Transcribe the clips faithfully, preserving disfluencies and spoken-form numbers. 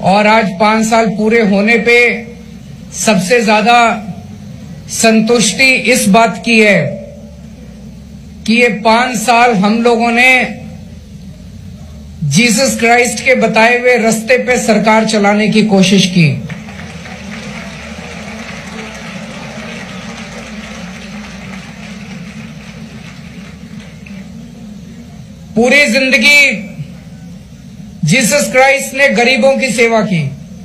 और आज पांच साल पूरे होने पे सबसे ज्यादा संतुष्टि इस बात की है कि ये पांच साल हम लोगों ने जीसस क्राइस्ट के बताए हुए रास्ते पे सरकार चलाने की कोशिश की। पूरी जिंदगी जीसस क्राइस्ट ने गरीबों की सेवा की।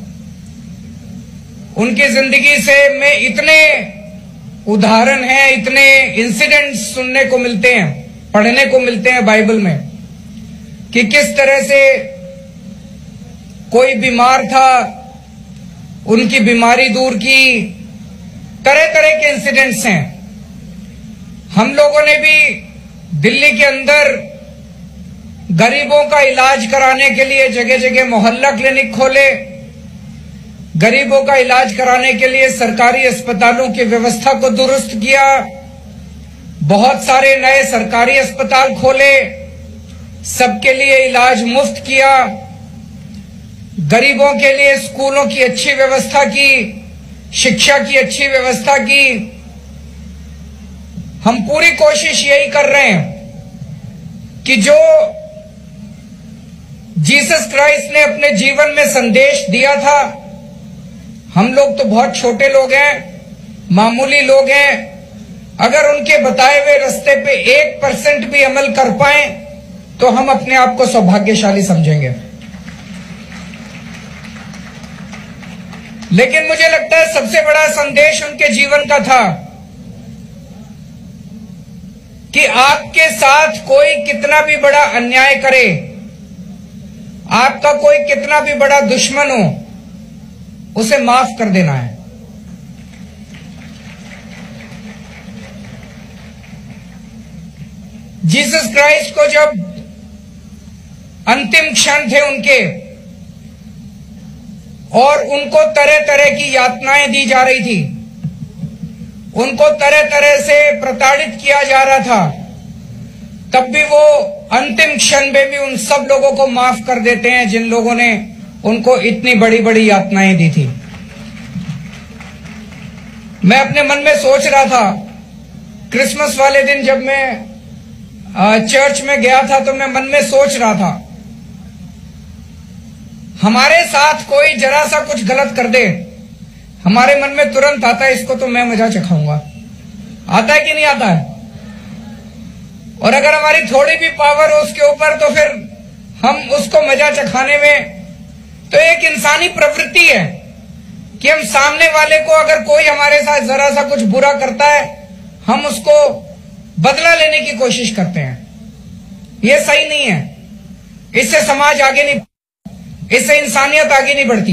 उनकी जिंदगी से में इतने उदाहरण हैं, इतने इंसिडेंट्स सुनने को मिलते हैं, पढ़ने को मिलते हैं बाइबल में, कि किस तरह से कोई बीमार था, उनकी बीमारी दूर की, तरह तरह के इंसिडेंट्स हैं। हम लोगों ने भी दिल्ली के अंदर गरीबों का इलाज कराने के लिए जगह जगह मोहल्ला क्लिनिक खोले, गरीबों का इलाज कराने के लिए सरकारी अस्पतालों की व्यवस्था को दुरुस्त किया, बहुत सारे नए सरकारी अस्पताल खोले, सबके लिए इलाज मुफ्त किया, गरीबों के लिए स्कूलों की अच्छी व्यवस्था की, शिक्षा की अच्छी व्यवस्था की। हम पूरी कोशिश यही कर रहे हैं कि जो जीसस क्राइस्ट ने अपने जीवन में संदेश दिया था, हम लोग तो बहुत छोटे लोग हैं, मामूली लोग हैं, अगर उनके बताए हुए रास्ते पे एक परसेंट भी अमल कर पाए तो हम अपने आप को सौभाग्यशाली समझेंगे। लेकिन मुझे लगता है सबसे बड़ा संदेश उनके जीवन का था कि आपके साथ कोई कितना भी बड़ा अन्याय करे, आपका कोई कितना भी बड़ा दुश्मन हो, उसे माफ कर देना है। जीसस क्राइस्ट को जब अंतिम क्षण थे उनके और उनको तरह तरह की यातनाएं दी जा रही थी, उनको तरह तरह से प्रताड़ित किया जा रहा था, तब भी वो अंतिम क्षण में भी उन सब लोगों को माफ कर देते हैं जिन लोगों ने उनको इतनी बड़ी बड़ी यातनाएं दी थी। मैं अपने मन में सोच रहा था, क्रिसमस वाले दिन जब मैं चर्च में गया था तो मैं मन में सोच रहा था, हमारे साथ कोई जरा सा कुछ गलत कर दे, हमारे मन में तुरंत आता है इसको तो मैं मजा चखाऊंगा। आता है कि नहीं आता है? और अगर हमारी थोड़ी भी पावर हो उसके ऊपर तो फिर हम उसको मजा चखाने में, तो एक इंसानी प्रवृत्ति है कि हम सामने वाले को अगर कोई हमारे साथ जरा सा कुछ बुरा करता है हम उसको बदला लेने की कोशिश करते हैं। यह सही नहीं है, इससे समाज आगे नहीं, इससे इंसानियत आगे नहीं बढ़ती।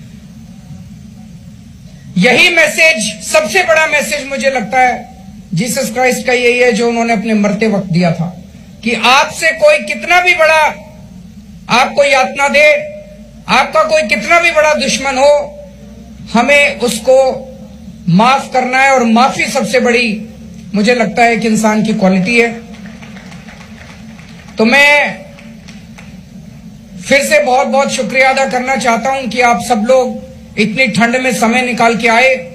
यही मैसेज, सबसे बड़ा मैसेज मुझे लगता है जीसस क्राइस्ट का यही है जो उन्होंने अपने मरते वक्त दिया था, कि आपसे कोई कितना भी बड़ा आपको यातना दे, आपका कोई कितना भी बड़ा दुश्मन हो, हमें उसको माफ करना है। और माफी सबसे बड़ी मुझे लगता है कि इंसान की क्वालिटी है। तो मैं फिर से बहुत बहुत शुक्रिया अदा करना चाहता हूं कि आप सब लोग इतनी ठंड में समय निकाल के आए